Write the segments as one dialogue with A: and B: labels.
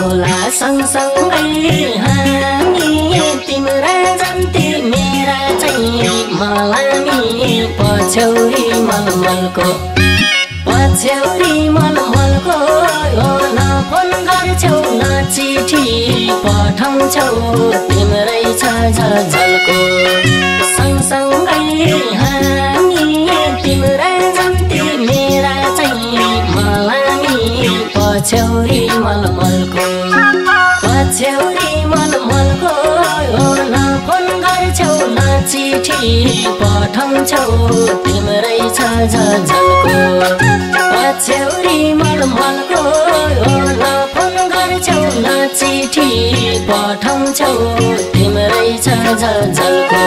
A: होला सँगसँगै हामी तिम्रा जन्ती मेरा चाहिँ मलामी पछ्यौरी मलमलको न फोन गर्छौ न चिठी पठाउँछौ तिम्रै छ झलको सँगसँगै हामी तिम्रा जन्ती मेरा चाहिँ मलामी पछ्यौरी मलमलको न फोन गर्छौ न चिठी पठाउँछौ तिम्रै छ झलको पछ्यौरी मलमलको न फोन गर्छौ न चिठी पठाउँछौ तिम्रै छ झलको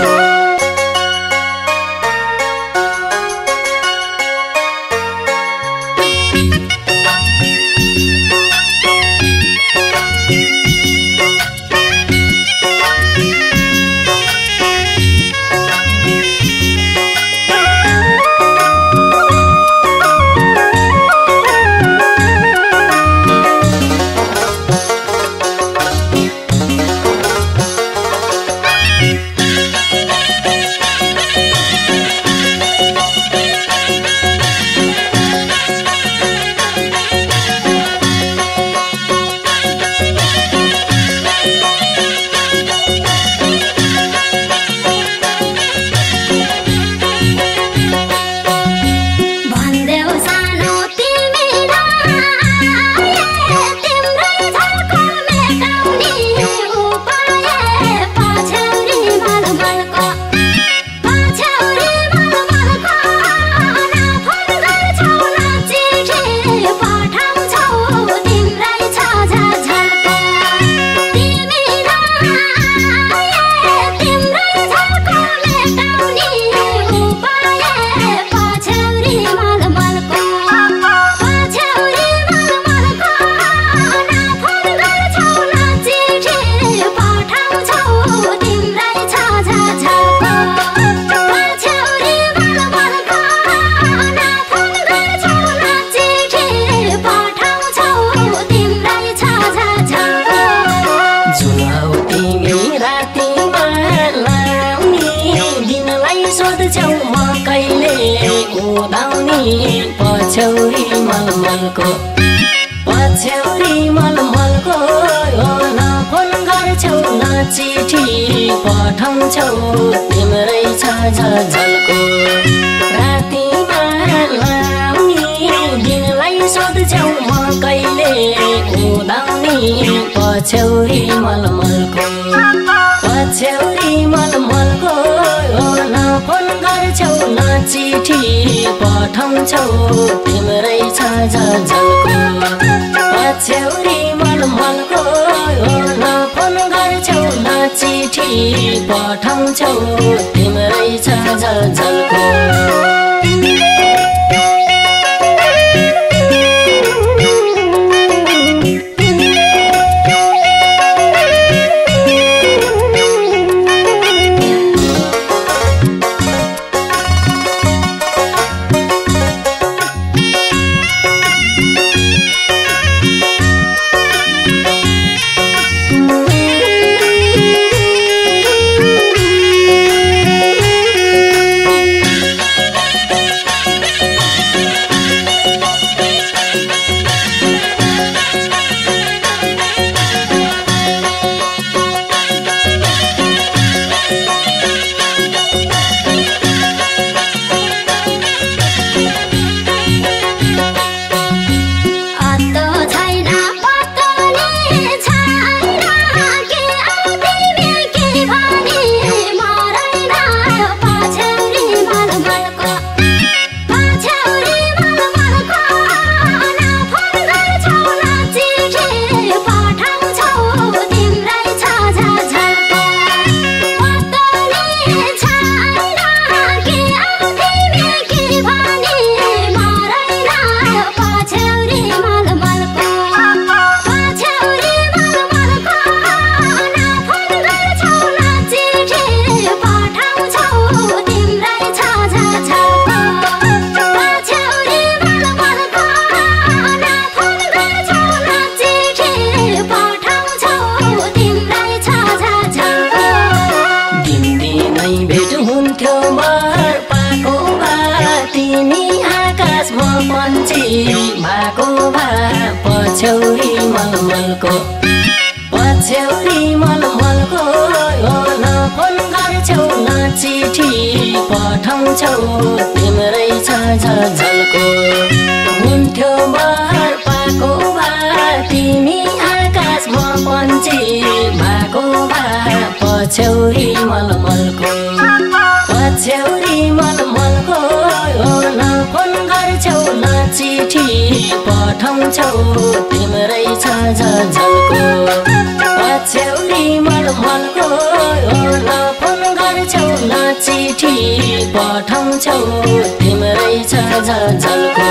A: पछ्यौरी मलमलको न फोन गर्छौ न चिठी पठाउँछौ तिम्रै छ झलको रातिमा लाउने दिनलाई सोध्छौ म कहिले उदाउने पछ्यौरी मलमलको न फोन गर्छौ न चिठी पठाउँछौ तिम्रै छ झलको पछ्यौरी मलमलको न फोन गर्छौ न चिठी पठाउँछौ तिम्रै छ झलको मलमलको पछ्यौरी मलमलको न फोन गर्छौ न चिठी पठाउँछौ तिम्रै छ झलको हुन्थ्यो बहर पाको भए तिमी आकाशमा पन्छी भएको भए पछ्यौरी मलमलको पछ्यौरी मलमलको न फोन गर्छौ न चिठी पठाउँछौ तिम्रै छ झलको पछ्यौरी मलमलको न फोन गर्छौ न चिठी पठाउँछौ तिम्रै छ झलको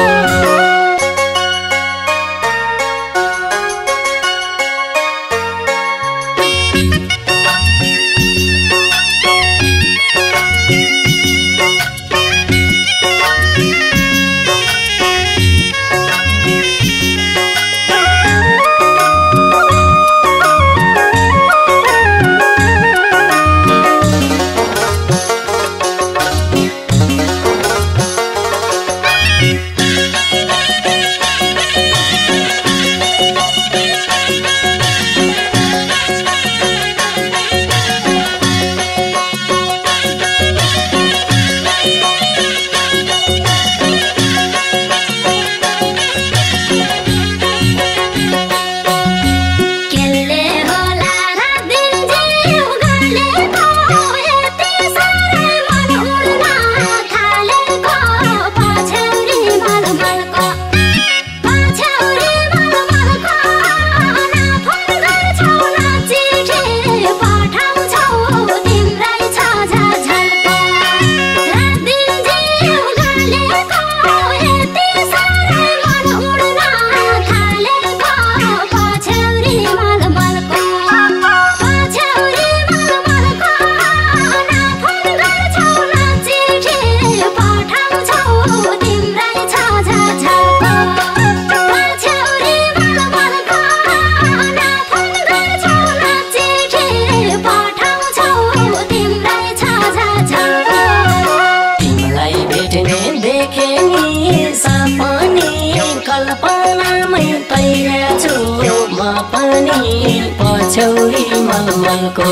A: कल्पनामै तैरेछु म पनि पछ्यौरी मलमलको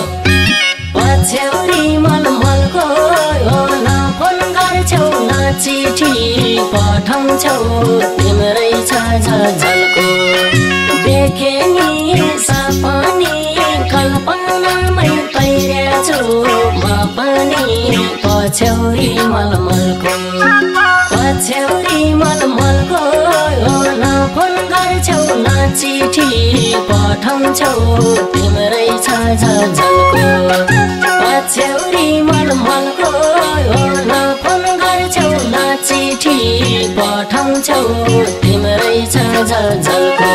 A: पछ्यौरी मलमलको न फोन गर्छौ न चिठी पठाउँछौ तिम्रै छ झलको देखे नि सपनी कल्पनामै तैरेछु म पनि पछ्यौरी मलमलको पछ्यौरी मलमलको न फोन गर्छौ न चिठी पठाउँछौ तिम्रै छ झलको पछ्यौरी मलमलको न फोन गर्छौ न चिठी पठाउँछौ तिम्रै छ झलको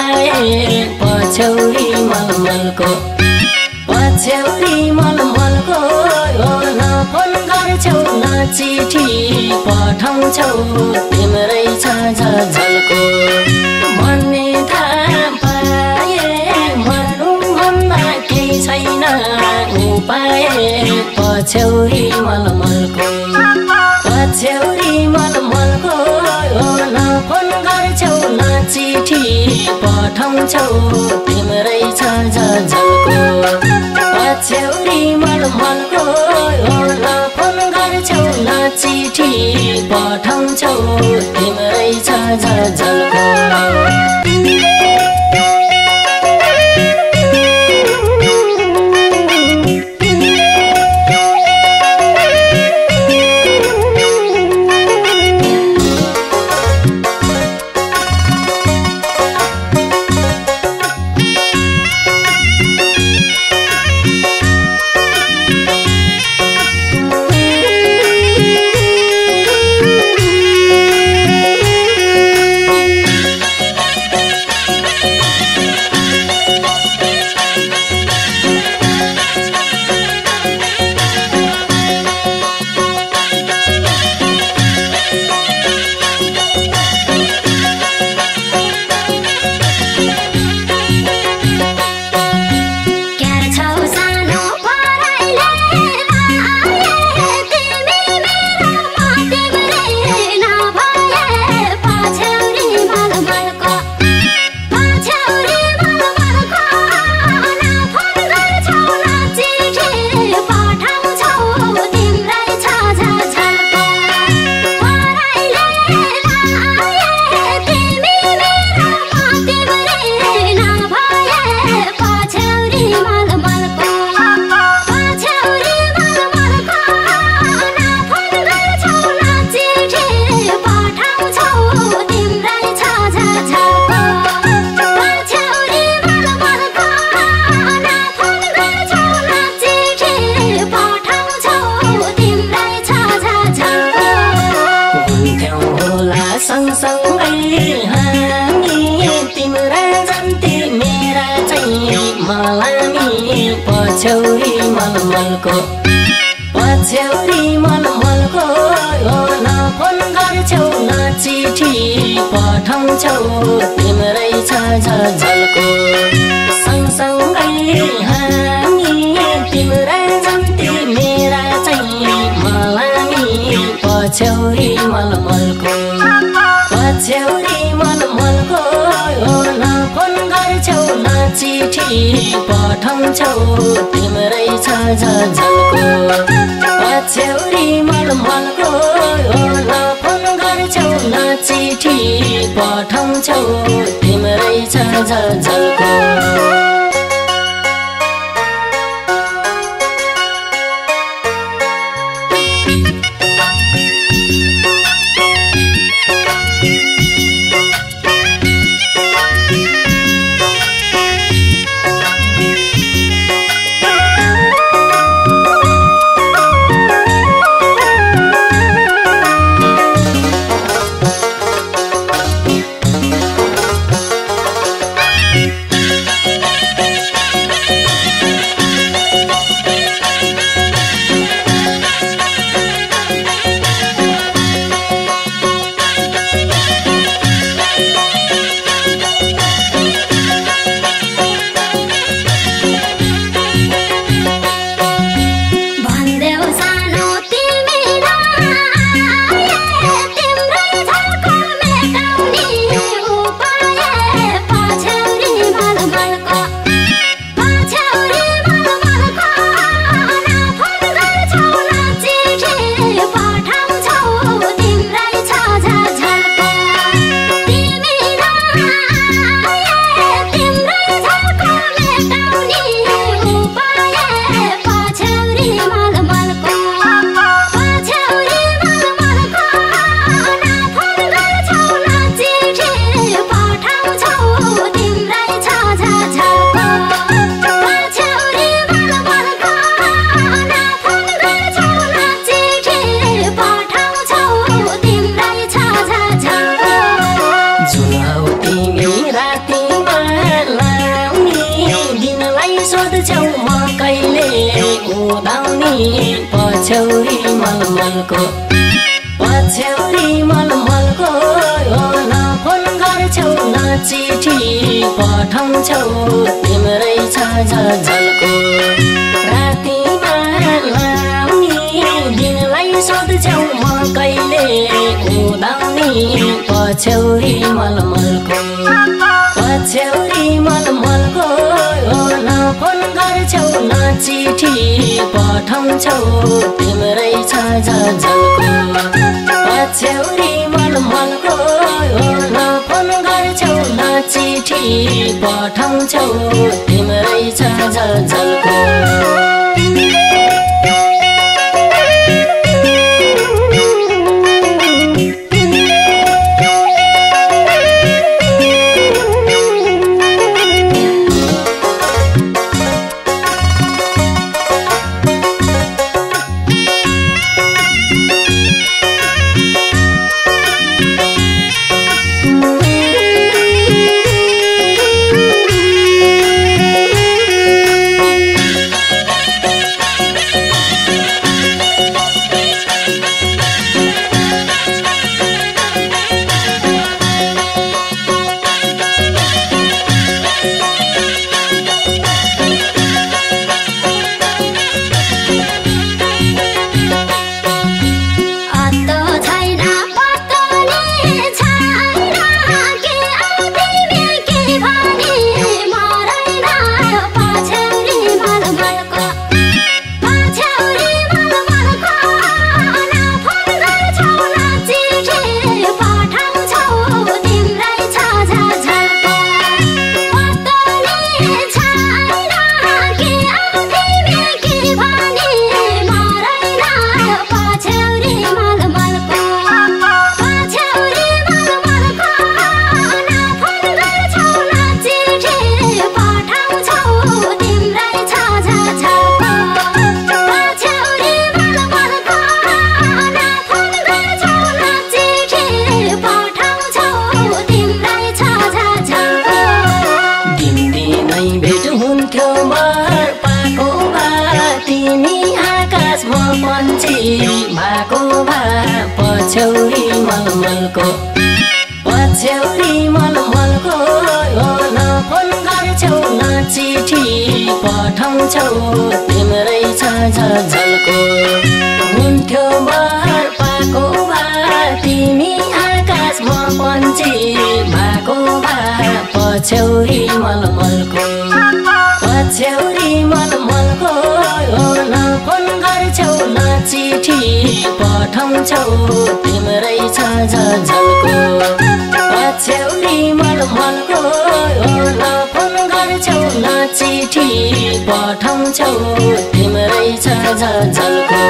A: उपाय पछौरी मलमलको पछौरी मलमलको न फोन गर्छौ न चिठी पठाउँछौ तिम्रै छ झलको भन्ने थाहा पाए भन्नु भन्दा केही छैन उपाय पछौरी मलमलको पछौरी मलमलको न फोन गर्छौ न चिठी पठाउँछौ तिम्रै छ झलको पछौरी मलमलको न फोन गर्छौ न चिठी पठाउँछौ तिम्रै छ झलको सँगसँगै हामी तिम्रा जन्ती मेरा चाहिँ मलामी पछौरी मलमलको पछौरी मलमलको न फोन गर्छौ न चिठी पठाउँछौ तिम्रै छ झलको सँगसँगै हामी तिम्रा जन्ती मेरा चाहिँ मलामी पछौरी मलमलको पछौरी मलमलको न फोन गर्छौ न चिठी पठाउँछौ तिम्रै छ झलको पछौरी मलमलको न फोन गर्छौ न चिठी पठाउँछौ तिम्रै छ झलको उदाउने पछ्यौरी मलमलको न फोन गर्छौ न चिठी पठाउँछौ तिम्रै छ झलको रातिमा लाउने दिनलाई सोध्छौ म कहिले उदाउने पछ्यौरी मलमलको न फोन गर्छौ न चिठी पठाउँछौ तिम्रै छ झलको पछ्यौरी मलमलको न फोन गर्छौ न चिठी पठाउँछौ तिम्रै छ झलको पछ्यौरी मलमलको न फोन गर्छौ न चिठी पठाउँछौ तिम्रै छ झलको हुन्थ्यो बहर पाको भा तिमी आकाशमा पन्छी भएको भा पछ्यौरी मलमलको न फोन गर्छौ न चिठी पठाउँछौ तिम्रै छ झलको पछ्यौरी मलमलको न फोन गर्छौ न चिठी पठाउँछौ तिम्रै छ झलको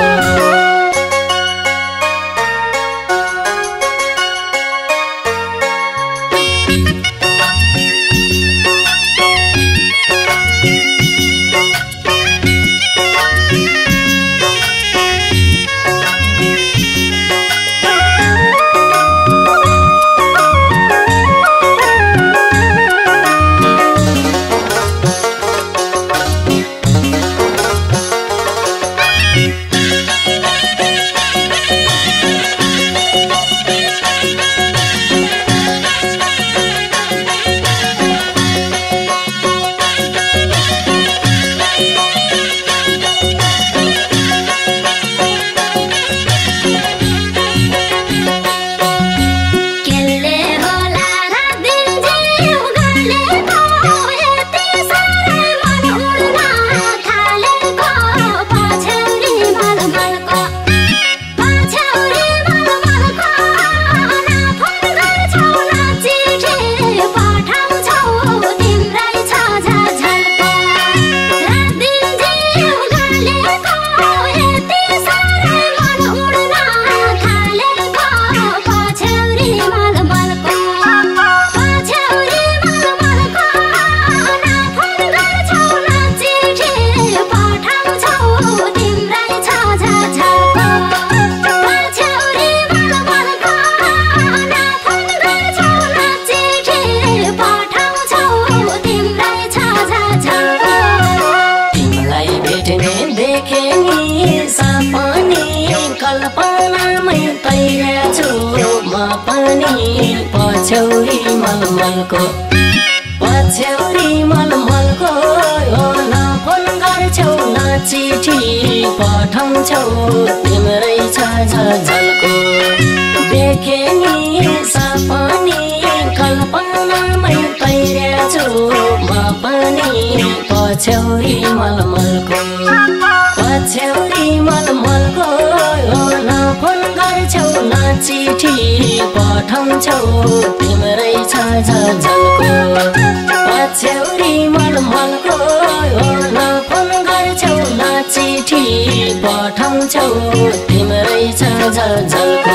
A: मलमलको पछ्यौरी मलमलको न फोन गर्छौ न चिठी पठाउँछौ तिम्रै छ झलको देखे नि सपनी कल्पनामै तैरेछु म पनि पछ्यौरी मलमलको पछ्यौरी मलमलको न फोन गर्छौ न चिठी पठाउँछौ तिम्रै छ झलको पछ्यौरी मलमलको न फोन गर्छौ न चिठी पठाउँछौ तिम्रै छ झलको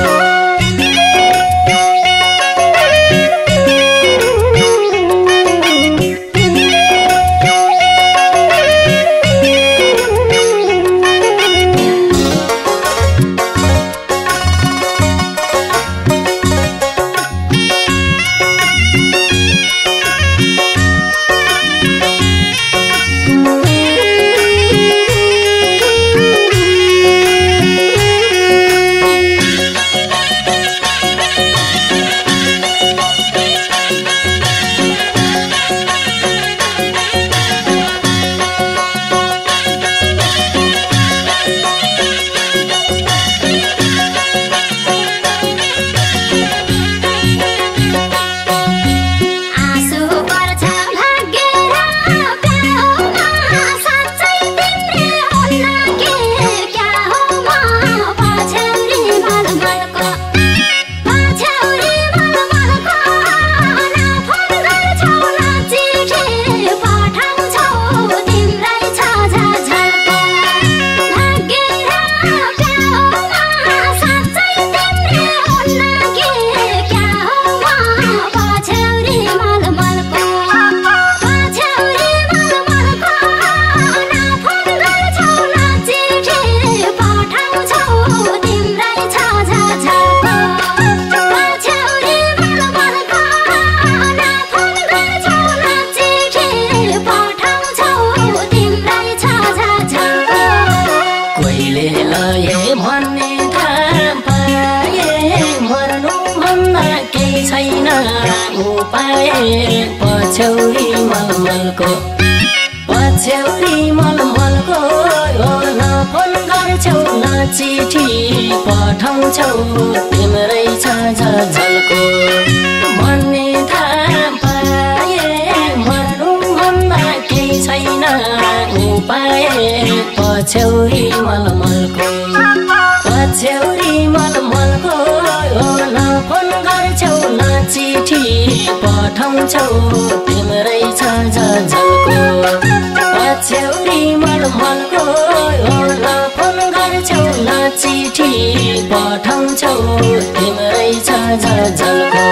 A: पछ्यौरी मलमलको पछ्यौरी मलमलको न फोन गर्छौ न चिठी पठाउँछौ तिम्रै छ झलको भन्ने थाहा पाए मर्नु भन्दा केही छैन उपाय पछ्यौरी मलमलको पछ्यौरी मलमलको न फोन गर्छौ न चिठी पठाउँछौ तिम्रै छ झलको पछ्यौरी मलमलको न फोन गर्छौ न चिठी पठाउँछौ तिम्रै छ झलको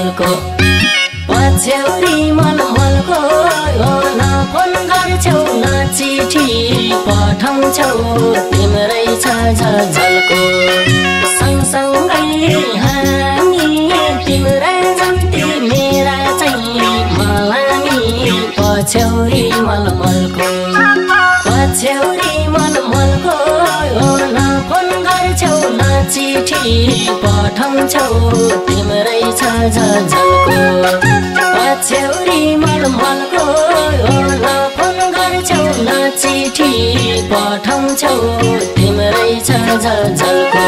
A: मलमलको पछ्यौरी मलमलको न फोन गर्छौ न चिठी पठाउँछौ तिम्रै छ झलको सँगसँगै हामी तिम्रा जन्ती मेरा चाहिँ मलामी पछ्यौरी मलमलको पछ्यौरी मलमलको न फोन गर्छौ न चिठी पठाउँछौ तिम्रै छ झलको पछ्यौरी मलमलको न फोन गर्छौ न चिठी पठाउँछौ तिम्रै छ झलको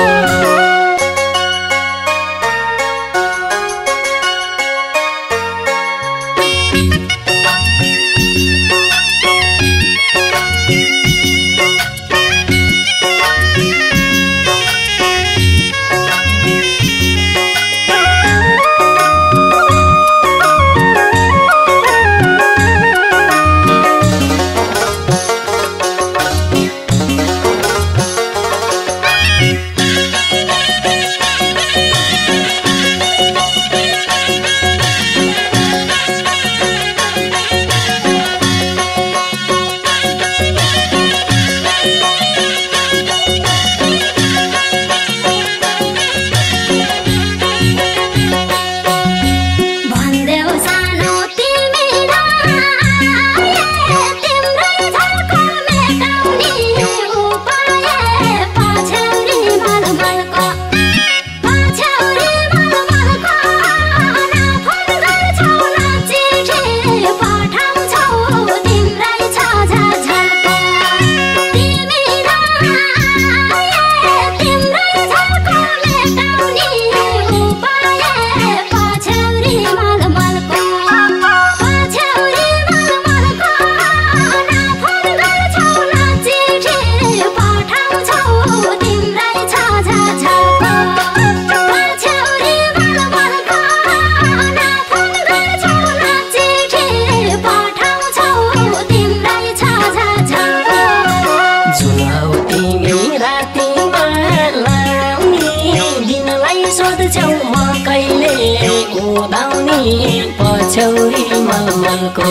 A: पछ्यौरी मलमलको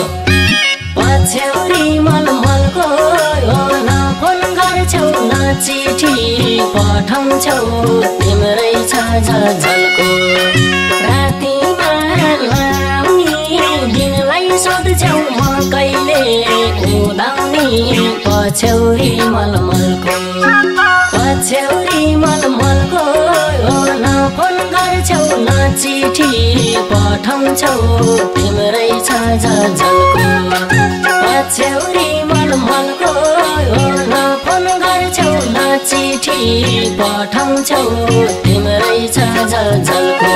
A: पछ्यौरी मलमलको न फोन गर्छौ न चिठी पठाउँछौ तिम्रै छ झलको रातिमा लाउने दिनलाई सोध्छौ म कहिले उदाउने पछ्यौरी मलमलको पछ्यौरी मलमलको न फोन गर्छौ न चिठी पठाउँछौ तिम्रै छ झलको पछ्यौरी मलमलको न फोन गर्छौ न चिठी पठाउँछौ तिम्रै छ झलको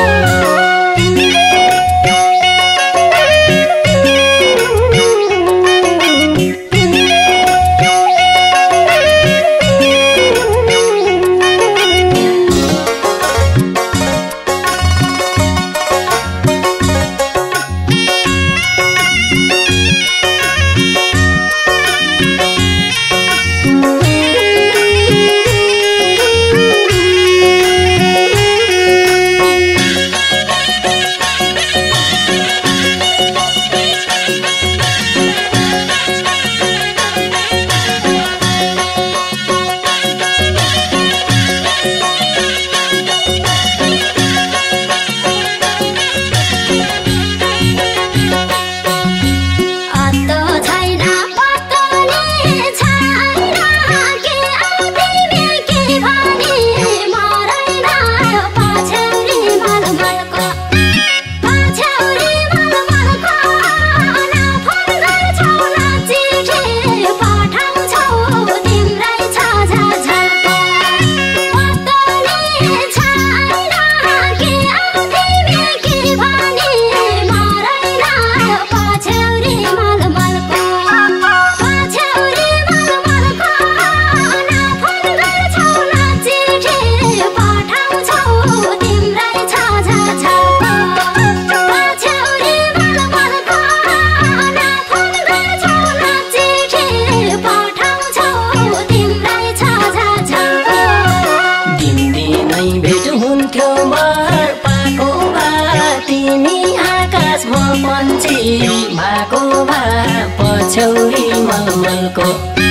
A: पछ्यौरी मलमलको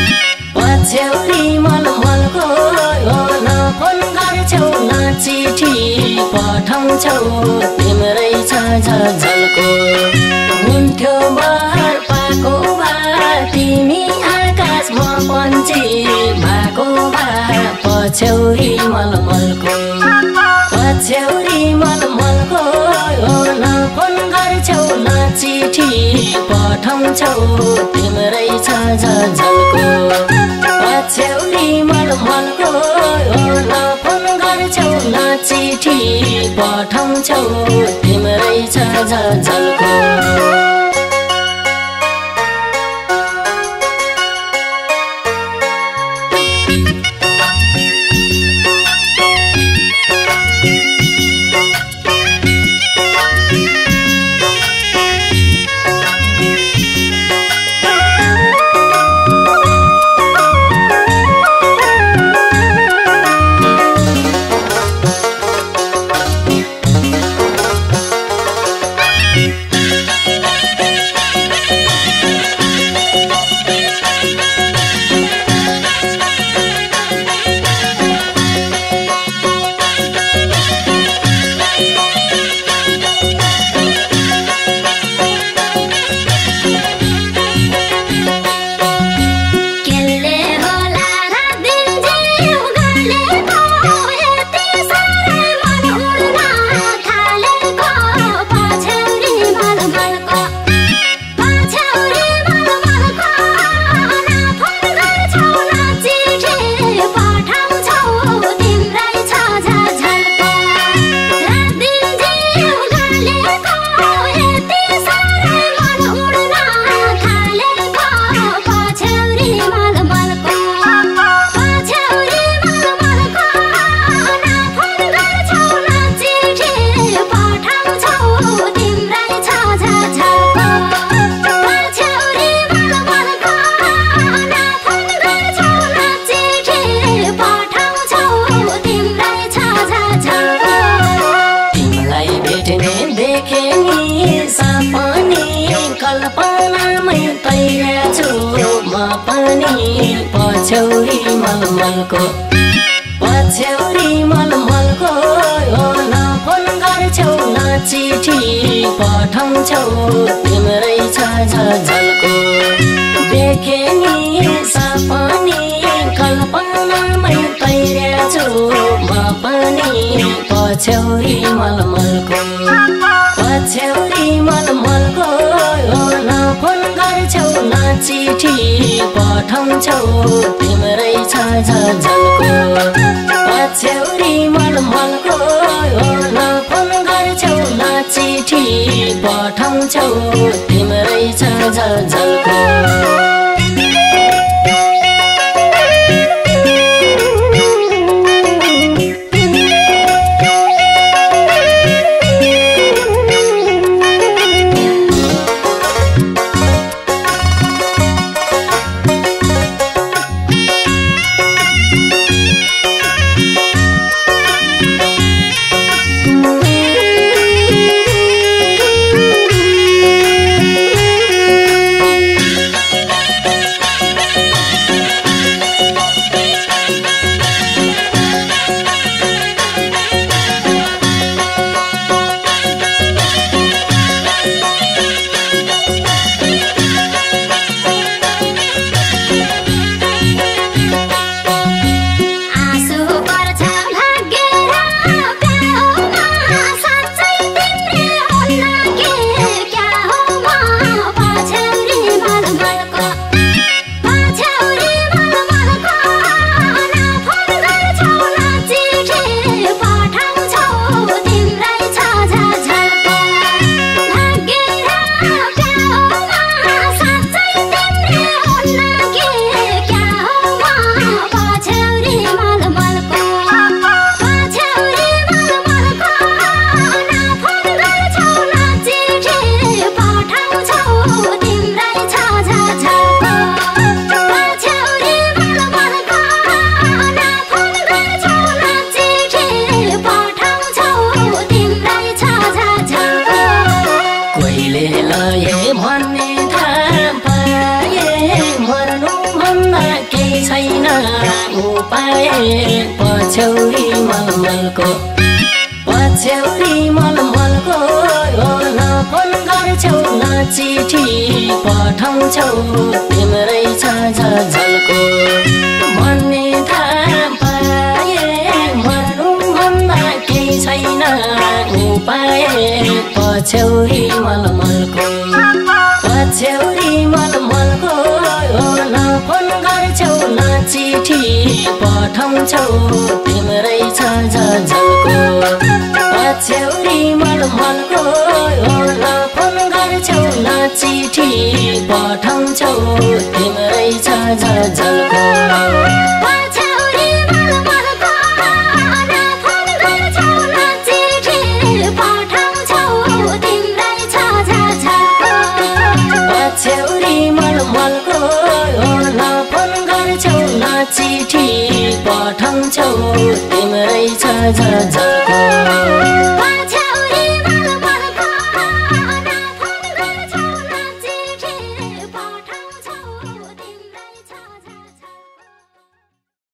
A: न फोन गर्छौ न चिठी पठाउँछौ तिम्रै छ झलको हुन्थ्यो बहर पाको भए तिमी आकाशमा पन्छी भएको भए पछ्यौरी मलमलको न फोन गर्छौ न चिठी पठाउँछौ तिम्रै छ झलको पछ्यौरी मलमलको न फोन गर्छौ न चिठी पठाउँछौ तिम्रै छ झलको पछ्यौरी मलमलको न फोन गर्छौ न चिठी पठाउँछौ तिम्रै छ झलको देखे नि सपनी कल्पनामै तैरेछु म पनि पछ्यौरी मलमलको न फोन गर्छौ न चिठी पठाउँछौ तिम्रै छ झलको पछ्यौरी मलमलको न फोन गर्छौ न चिठी पठाउँछौ तिम्रै छ झलको पछ्यौरी मलमलको फोन गर्छौ न चिठी पठाउँछौ तिम्रै झलको भन्ने थाहा पाए मर्नुभन्दा केही छैन उपाय पछ्यौरी मलमलको फोन गर्छौ न चिठी पठाउँछौ तिम्रै झलको पछ्यौरी मलमलको फोन गर्छौ न चिठी पठाउँछौ तिम्रै झलको चिठी पठाउँछौ तिम्रै झलको